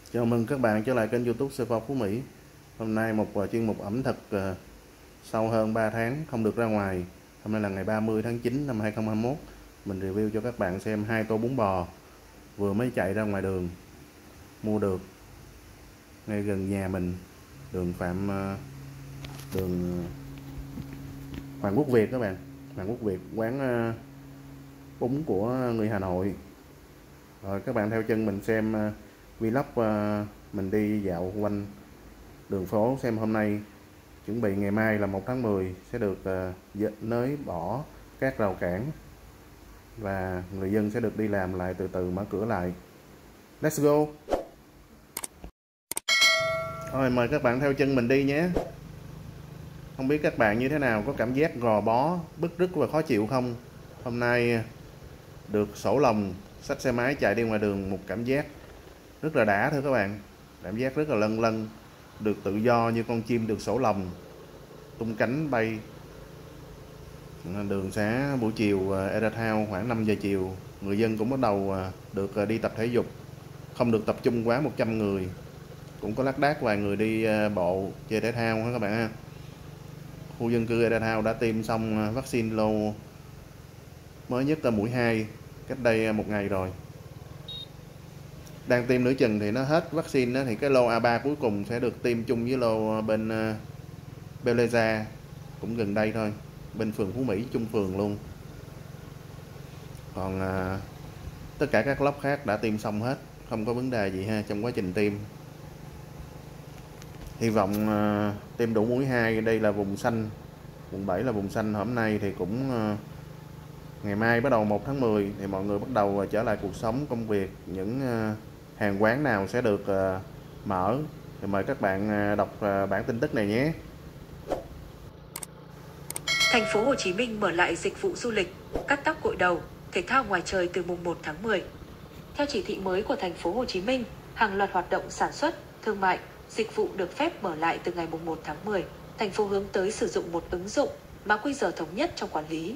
Chào mừng các bạn trở lại kênh YouTube Server Phú Mỹ. Hôm nay một chuyên mục ẩm thực sau hơn 3 tháng không được ra ngoài. Hôm nay là ngày 30 tháng 9 năm 2021. Mình review cho các bạn xem 2 tô bún bò vừa mới chạy ra ngoài đường mua được ngay gần nhà mình, đường đường Hoàng Quốc Việt các bạn. Hoàng Quốc Việt, quán bún của người Hà Nội. Rồi các bạn theo chân mình xem vlog mình đi dạo quanh đường phố, xem hôm nay chuẩn bị ngày mai là 1 tháng 10 sẽ được nới bỏ các rào cản và người dân sẽ được đi làm lại, từ từ mở cửa lại. Let's go. Rồi mời các bạn theo chân mình đi nhé. Không biết các bạn như thế nào, có cảm giác gò bó, bứt rứt và khó chịu không? Hôm nay được sổ lòng xách xe máy chạy đi ngoài đường, một cảm giác rất là đã thưa các bạn. Cảm giác rất là lân lân, được tự do như con chim được sổ lòng, tung cánh bay. Đường xá buổi chiều Era Town khoảng 5 giờ chiều, người dân cũng bắt đầu được đi tập thể dục, không được tập trung quá 100 người. Cũng có lác đác vài người đi bộ chơi thể thao ha các bạn ha. Khu dân cư Era Town đã tiêm xong vaccine lô mới nhất là mũi 2 cách đây 1 ngày rồi. Đang tiêm nửa chừng thì nó hết vaccine đó, thì cái lô A3 cuối cùng sẽ được tiêm chung với lô bên Beleza, cũng gần đây thôi, bên phường Phú Mỹ, chung phường luôn. Còn tất cả các lốc khác đã tiêm xong hết, không có vấn đề gì ha trong quá trình tiêm. Hy vọng tiêm đủ mũi 2. Đây là vùng xanh, vùng 7 là vùng xanh. Hôm nay thì cũng ngày mai bắt đầu 1 tháng 10 thì mọi người bắt đầu trở lại cuộc sống, công việc. Những hàng quán nào sẽ được mở thì mời các bạn đọc bản tin tức này nhé. Thành phố Hồ Chí Minh mở lại dịch vụ du lịch, cắt tóc gội đầu, thể thao ngoài trời từ mùng 1 tháng 10. Theo chỉ thị mới của Thành phố Hồ Chí Minh, hàng loạt hoạt động sản xuất, thương mại, dịch vụ được phép mở lại từ ngày mùng 1 tháng 10. Thành phố hướng tới sử dụng một ứng dụng mã QR thống nhất trong quản lý.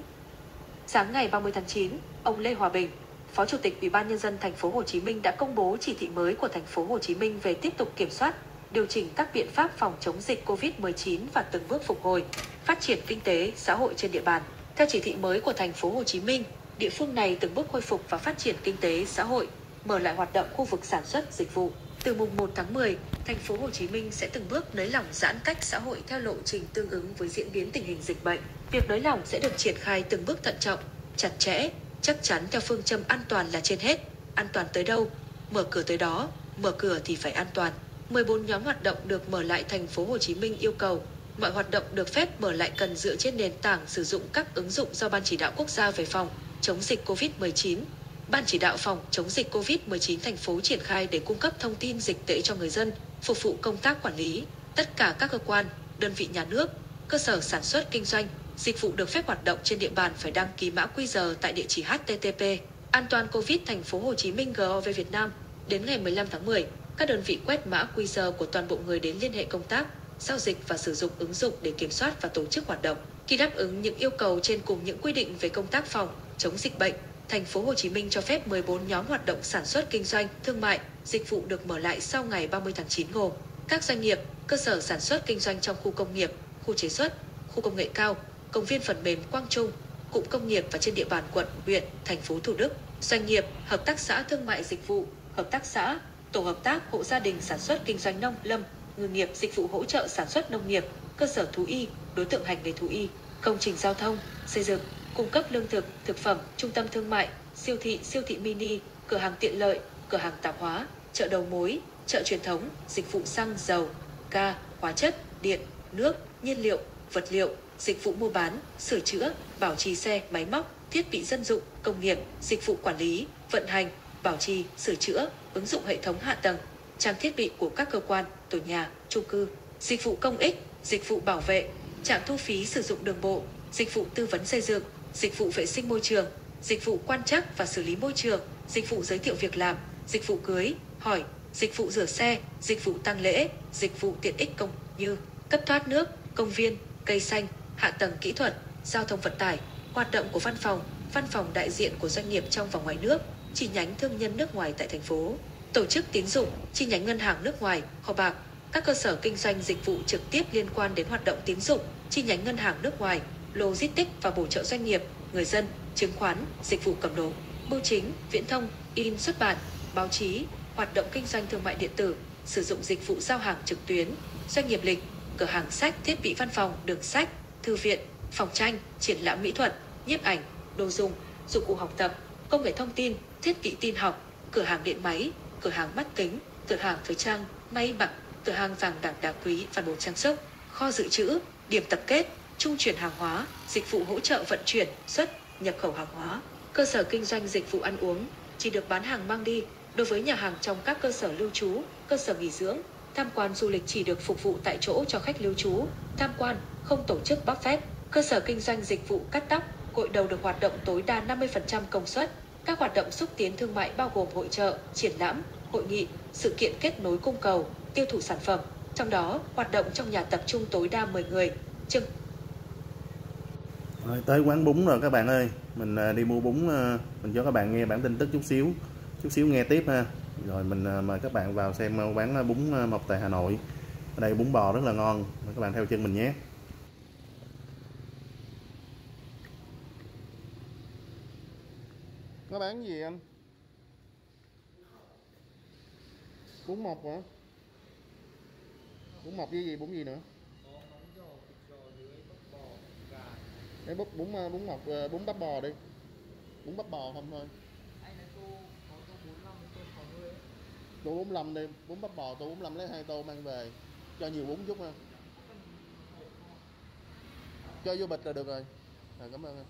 Sáng ngày 30 tháng 9, ông Lê Hòa Bình, Phó Chủ tịch Ủy ban Nhân dân Thành phố Hồ Chí Minh đã công bố chỉ thị mới của Thành phố Hồ Chí Minh về tiếp tục kiểm soát, điều chỉnh các biện pháp phòng chống dịch COVID-19 và từng bước phục hồi, phát triển kinh tế, xã hội trên địa bàn. Theo chỉ thị mới của Thành phố Hồ Chí Minh, địa phương này từng bước khôi phục và phát triển kinh tế, xã hội, mở lại hoạt động khu vực sản xuất, dịch vụ. Từ mùng 1 tháng 10, Thành phố Hồ Chí Minh sẽ từng bước nới lỏng giãn cách xã hội theo lộ trình tương ứng với diễn biến tình hình dịch bệnh. Việc nới lỏng sẽ được triển khai từng bước thận trọng, chặt chẽ, chắc chắn theo phương châm an toàn là trên hết. An toàn tới đâu, mở cửa tới đó, mở cửa thì phải an toàn. 14 nhóm hoạt động được mở lại. Thành phố Hồ Chí Minh yêu cầu mọi hoạt động được phép mở lại cần dựa trên nền tảng sử dụng các ứng dụng do Ban Chỉ đạo Quốc gia về phòng chống dịch COVID-19, Ban Chỉ đạo phòng chống dịch COVID-19 thành phố triển khai để cung cấp thông tin dịch tễ cho người dân, phục vụ công tác quản lý. Tất cả các cơ quan, đơn vị nhà nước, cơ sở sản xuất kinh doanh, dịch vụ được phép hoạt động trên địa bàn phải đăng ký mã QR tại địa chỉ http an toàn covid thành phố Hồ Chí Minh gov Việt Nam. Đến ngày 15 tháng 10, các đơn vị quét mã QR của toàn bộ người đến liên hệ công tác, giao dịch và sử dụng ứng dụng để kiểm soát và tổ chức hoạt động. Khi đáp ứng những yêu cầu trên cùng những quy định về công tác phòng chống dịch bệnh, Thành phố Hồ Chí Minh cho phép 14 nhóm hoạt động sản xuất kinh doanh, thương mại, dịch vụ được mở lại sau ngày 30 tháng 9 gồm các doanh nghiệp, cơ sở sản xuất kinh doanh trong khu công nghiệp, khu chế xuất, khu công nghệ cao, công viên phần mềm Quang Trung, cụm công nghiệp và trên địa bàn quận, huyện, thành phố Thủ Đức, doanh nghiệp, hợp tác xã thương mại dịch vụ, hợp tác xã, tổ hợp tác hộ gia đình sản xuất kinh doanh nông lâm, ngư nghiệp, dịch vụ hỗ trợ sản xuất nông nghiệp, cơ sở thú y, đối tượng hành nghề thú y, công trình giao thông, xây dựng, cung cấp lương thực, thực phẩm, trung tâm thương mại, siêu thị mini, cửa hàng tiện lợi, cửa hàng tạp hóa, chợ đầu mối, chợ truyền thống, dịch vụ xăng, dầu, ga, hóa chất, điện, nước, nhiên liệu, vật liệu, dịch vụ mua bán, sửa chữa, bảo trì xe, máy móc, thiết bị dân dụng, công nghiệp, dịch vụ quản lý, vận hành, bảo trì, sửa chữa, ứng dụng hệ thống hạ tầng, trang thiết bị của các cơ quan, tổ nhà, chung cư, dịch vụ công ích, dịch vụ bảo vệ, trạm thu phí sử dụng đường bộ, dịch vụ tư vấn xây dựng, dịch vụ vệ sinh môi trường, dịch vụ quan trắc và xử lý môi trường, dịch vụ giới thiệu việc làm, dịch vụ cưới, hỏi, dịch vụ rửa xe, dịch vụ tang lễ, dịch vụ tiện ích công như cấp thoát nước, công viên, cây xanh, hạ tầng kỹ thuật, giao thông vận tải, hoạt động của văn phòng đại diện của doanh nghiệp trong và ngoài nước, chi nhánh thương nhân nước ngoài tại thành phố. tổ chức tín dụng, chi nhánh ngân hàng nước ngoài, kho bạc, các cơ sở kinh doanh dịch vụ trực tiếp liên quan đến hoạt động tín dụng, chi nhánh ngân hàng nước ngoài, logistics và bổ trợ doanh nghiệp, người dân, chứng khoán, dịch vụ cầm đồ, bưu chính, viễn thông, in xuất bản, báo chí, hoạt động kinh doanh thương mại điện tử, sử dụng dịch vụ giao hàng trực tuyến, doanh nghiệp lịch, cửa hàng sách, thiết bị văn phòng, đường sách, thư viện, phòng tranh, triển lãm mỹ thuật, nhiếp ảnh, đồ dùng, dụng cụ học tập, công nghệ thông tin, thiết bị tin học, cửa hàng điện máy, cửa hàng mắt kính, cửa hàng thời trang, may mặc, cửa hàng vàng bạc đá quý và đồ trang sức, kho dự trữ, điểm tập kết, trung chuyển hàng hóa, dịch vụ hỗ trợ vận chuyển, xuất, nhập khẩu hàng hóa, cơ sở kinh doanh dịch vụ ăn uống, chỉ được bán hàng mang đi. Đối với nhà hàng trong các cơ sở lưu trú, cơ sở nghỉ dưỡng, tham quan du lịch chỉ được phục vụ tại chỗ cho khách lưu trú, tham quan, không tổ chức buffet. Cơ sở kinh doanh dịch vụ cắt tóc, gội đầu được hoạt động tối đa 50% công suất. Các hoạt động xúc tiến thương mại bao gồm hội chợ, triển lãm, hội nghị, sự kiện kết nối cung cầu, tiêu thụ sản phẩm. Trong đó, hoạt động trong nhà tập trung tối đa 10 người. Rồi, tới quán bún rồi các bạn ơi. Mình đi mua bún, mình cho các bạn nghe bản tin tức chút xíu nghe tiếp ha. Rồi mình mời các bạn vào xem quán bún Mộc tại Hà Nội. Ở đây bún bò rất là ngon, mời các bạn theo chân mình nhé. Nó bán gì anh? Bún Mộc hả? Bún Mộc với gì, bún gì nữa? Cái bún Mộc, bún bắp bò đi. Bún bắp bò không thôi. Tô 45 đi, bún bắp bò tô 45 lấy 2 tô mang về. Cho nhiều bún chút ha. Cho vô bịch là được rồi. Rồi, cảm ơn anh.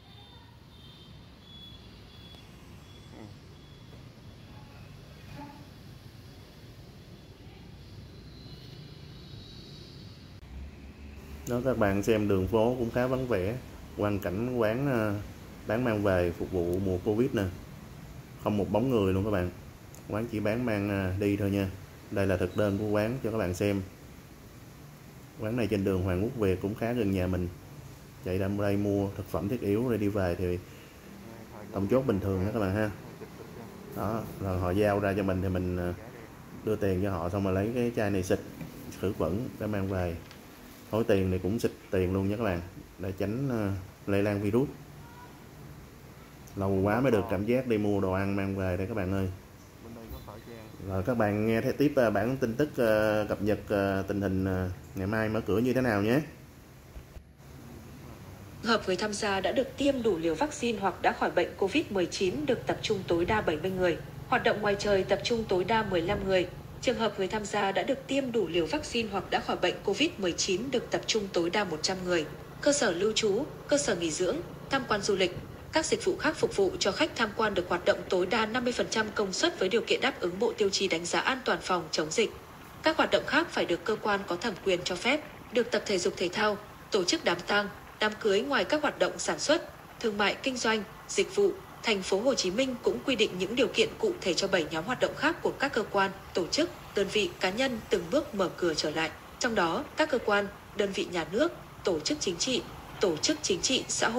Đó, các bạn xem đường phố cũng khá vắng vẻ, quang cảnh quán bán mang về phục vụ mùa Covid nè, không một bóng người luôn các bạn. Quán chỉ bán mang đi thôi nha. Đây là thực đơn của quán cho các bạn xem. Quán này trên đường Hoàng Quốc Việt, cũng khá gần nhà mình. Chạy ra đây mua thực phẩm thiết yếu rồi đi về thì thông chốt bình thường đó các bạn ha. Đó, rồi họ giao ra cho mình thì mình đưa tiền cho họ, xong rồi lấy cái chai này xịt khử khuẩn để mang về. Thối tiền thì cũng xịt tiền luôn nha các bạn, để tránh lây lan virus. Lâu quá mới được cảm giác đi mua đồ ăn mang về đây các bạn ơi. Rồi các bạn nghe theo tiếp bản tin tức cập nhật tình hình ngày mai mở cửa như thế nào nhé. Hợp người tham gia đã được tiêm đủ liều vaccine hoặc đã khỏi bệnh COVID-19 được tập trung tối đa 70 người. Hoạt động ngoài trời tập trung tối đa 15 người. Trường hợp người tham gia đã được tiêm đủ liều vaccine hoặc đã khỏi bệnh COVID-19 được tập trung tối đa 100 người. Cơ sở lưu trú, cơ sở nghỉ dưỡng, tham quan du lịch, các dịch vụ khác phục vụ cho khách tham quan được hoạt động tối đa 50% công suất với điều kiện đáp ứng bộ tiêu chí đánh giá an toàn phòng chống dịch. Các hoạt động khác phải được cơ quan có thẩm quyền cho phép, được tập thể dục thể thao, tổ chức đám tang, đám cưới ngoài các hoạt động sản xuất, thương mại kinh doanh, dịch vụ. Thành phố Hồ Chí Minh cũng quy định những điều kiện cụ thể cho 7 nhóm hoạt động khác của các cơ quan, tổ chức, đơn vị, cá nhân từng bước mở cửa trở lại. Trong đó, các cơ quan, đơn vị nhà nước, tổ chức chính trị, xã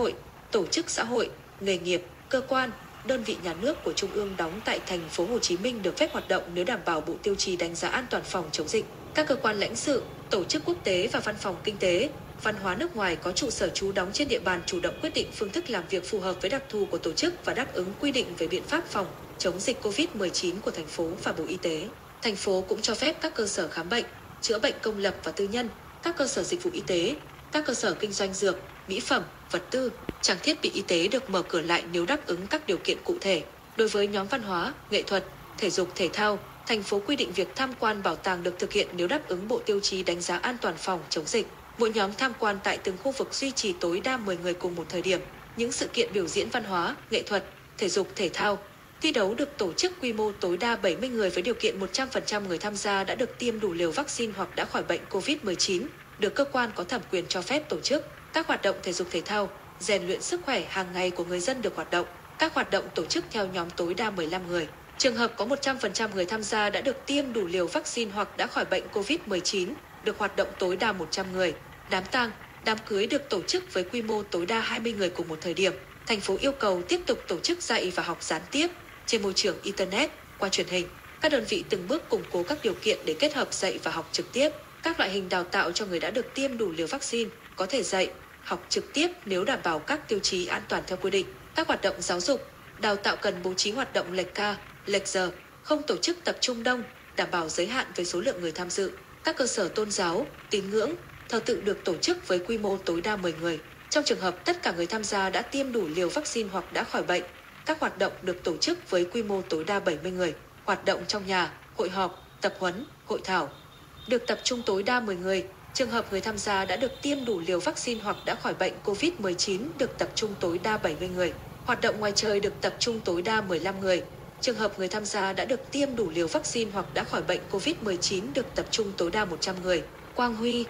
hội, nghề nghiệp, cơ quan, đơn vị nhà nước của Trung ương đóng tại Thành phố Hồ Chí Minh được phép hoạt động nếu đảm bảo bộ tiêu chí đánh giá an toàn phòng chống dịch. Các cơ quan lãnh sự, tổ chức quốc tế và văn phòng kinh tế, văn hóa nước ngoài có trụ sở trú đóng trên địa bàn chủ động quyết định phương thức làm việc phù hợp với đặc thù của tổ chức và đáp ứng quy định về biện pháp phòng chống dịch COVID-19 của thành phố và Bộ Y tế. Thành phố cũng cho phép các cơ sở khám bệnh, chữa bệnh công lập và tư nhân, các cơ sở dịch vụ y tế, các cơ sở kinh doanh dược, mỹ phẩm, vật tư, trang thiết bị y tế được mở cửa lại nếu đáp ứng các điều kiện cụ thể. Đối với nhóm văn hóa, nghệ thuật, thể dục thể thao, thành phố quy định việc tham quan bảo tàng được thực hiện nếu đáp ứng bộ tiêu chí đánh giá an toàn phòng chống dịch. Mỗi nhóm tham quan tại từng khu vực duy trì tối đa 10 người cùng một thời điểm. Những sự kiện biểu diễn văn hóa, nghệ thuật, thể dục thể thao, thi đấu được tổ chức quy mô tối đa 70 người với điều kiện 100% người tham gia đã được tiêm đủ liều vaccine hoặc đã khỏi bệnh COVID-19, được cơ quan có thẩm quyền cho phép tổ chức. Các hoạt động thể dục thể thao, rèn luyện sức khỏe hàng ngày của người dân được hoạt động. Các hoạt động tổ chức theo nhóm tối đa 15 người. Trường hợp có 100% người tham gia đã được tiêm đủ liều vaccine hoặc đã khỏi bệnh COVID-19, được hoạt động tối đa 100 người. Đám tang, đám cưới được tổ chức với quy mô tối đa 20 người cùng một thời điểm. Thành phố yêu cầu tiếp tục tổ chức dạy và học gián tiếp trên môi trường Internet, qua truyền hình. Các đơn vị từng bước củng cố các điều kiện để kết hợp dạy và học trực tiếp. Các loại hình đào tạo cho người đã được tiêm đủ liều vaccine có thể dạy, học trực tiếp nếu đảm bảo các tiêu chí an toàn theo quy định. Các hoạt động giáo dục, đào tạo cần bố trí hoạt động lệch ca, lệch giờ, không tổ chức tập trung đông, đảm bảo giới hạn về số lượng người tham dự. Các cơ sở tôn giáo, tín ngưỡng, thờ tự được tổ chức với quy mô tối đa 10 người. Trong trường hợp tất cả người tham gia đã tiêm đủ liều vaccine hoặc đã khỏi bệnh, các hoạt động được tổ chức với quy mô tối đa 70 người. Hoạt động trong nhà, hội họp, tập huấn, hội thảo được tập trung tối đa 10 người. Trường hợp người tham gia đã được tiêm đủ liều vaccine hoặc đã khỏi bệnh COVID-19 được tập trung tối đa 70 người. Hoạt động ngoài trời được tập trung tối đa 15 người. Trường hợp người tham gia đã được tiêm đủ liều vaccine hoặc đã khỏi bệnh COVID-19 được tập trung tối đa 100 người. Quang Huy.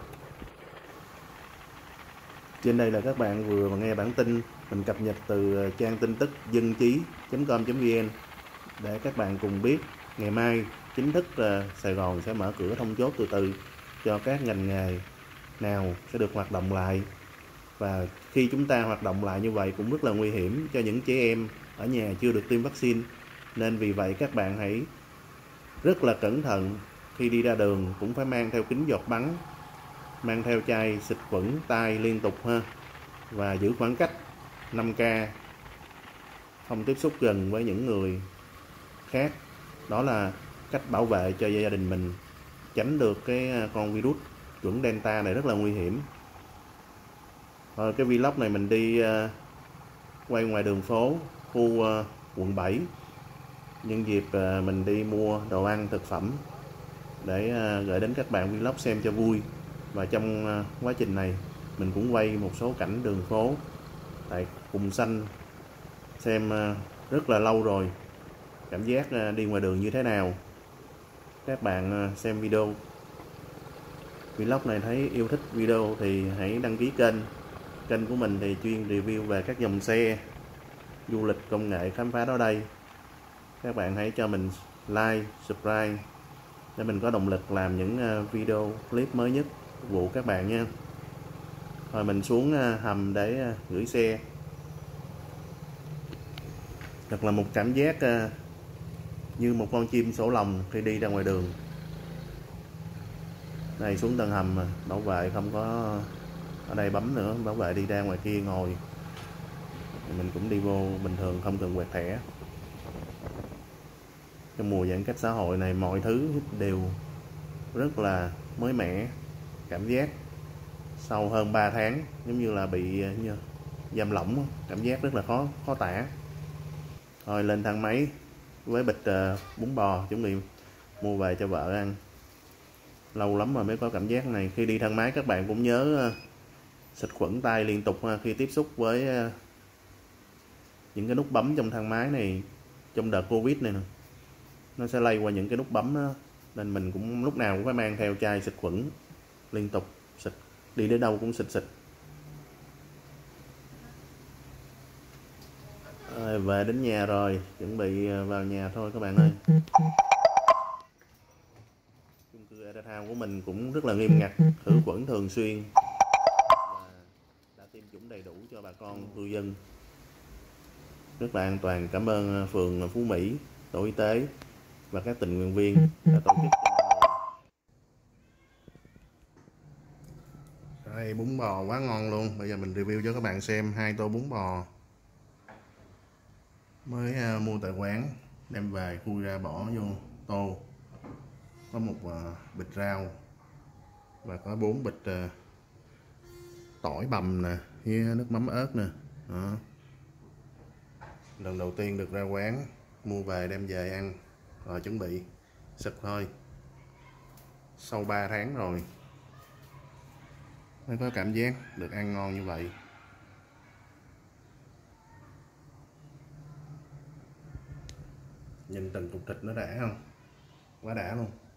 Trên đây là các bạn vừa nghe bản tin mình cập nhật từ trang tin tức dân chí.com.vn để các bạn cùng biết ngày mai chính thức Sài Gòn sẽ mở cửa thông chốt từ từ cho các ngành nghề nào sẽ được hoạt động lại. Và khi chúng ta hoạt động lại như vậy cũng rất là nguy hiểm cho những trẻ em ở nhà chưa được tiêm vaccine. Nên vì vậy các bạn hãy rất là cẩn thận, khi đi ra đường cũng phải mang theo kính giọt bắn, mang theo chai xịt khuẩn tay liên tục ha, và giữ khoảng cách 5K, không tiếp xúc gần với những người khác. Đó là cách bảo vệ cho gia đình mình tránh được cái con virus chủng Delta này rất là nguy hiểm. Cái vlog này mình đi quay ngoài đường phố khu quận 7 nhân dịp mình đi mua đồ ăn thực phẩm để gửi đến các bạn vlog xem cho vui. Và trong quá trình này mình cũng quay một số cảnh đường phố tại Vùng Xanh xem rất là lâu rồi, cảm giác đi ngoài đường như thế nào. Các bạn xem video vlog này thấy yêu thích video thì hãy đăng ký kênh của mình thì chuyên review về các dòng xe du lịch công nghệ khám phá đó đây. Các bạn hãy cho mình like, subscribe để mình có động lực làm những video clip mới nhất phục vụ các bạn nha. Rồi mình xuống hầm để gửi xe. Thật là một cảm giác như một con chim sổ lồng khi đi ra ngoài đường. Này xuống tầng hầm mà bảo vệ không có ở đây bấm nữa, bảo vệ đi ra ngoài kia ngồi. Mình cũng đi vô bình thường không cần quẹt thẻ. Trong mùa giãn cách xã hội này mọi thứ đều rất là mới mẻ, cảm giác sau hơn 3 tháng giống như là bị giam lỏng, cảm giác rất là khó tả. Thôi lên thang máy với bịch bún bò chuẩn bị mua về cho vợ ăn. Lâu lắm rồi mới có cảm giác này. Khi đi thang máy các bạn cũng nhớ xịt khuẩn tay liên tục khi tiếp xúc với những cái nút bấm trong thang máy này. Trong đợt Covid này nè, nó sẽ lây qua những cái nút bấm đó, nên mình cũng lúc nào cũng phải mang theo chai xịt khuẩn liên tục, xịt đi đến đâu cũng xịt. Về đến nhà rồi, chuẩn bị vào nhà thôi các bạn ơi. Chung cư Eda Town của mình cũng rất là nghiêm ngặt, khử khuẩn thường xuyên và đã tiêm chủng đầy đủ cho bà con cư dân, rất là an toàn. Cảm ơn phường Phú Mỹ, tổ y tế và các tình nguyện viên đã tổ chức. Đây, bún bò quá ngon luôn. Bây giờ mình review cho các bạn xem 2 tô bún bò mới mua tại quán, đem về khui ra bỏ vô tô. Có một bịch rau và có 4 bịch tỏi bằm nè, với nước mắm ớt nè. Đó. Lần đầu tiên được ra quán, mua về đem về ăn rồi chuẩn bị xịt thôi. Sau 3 tháng rồi mới có cảm giác được ăn ngon như vậy. Nhìn từng cục thịt nó đã không? Quá đã luôn.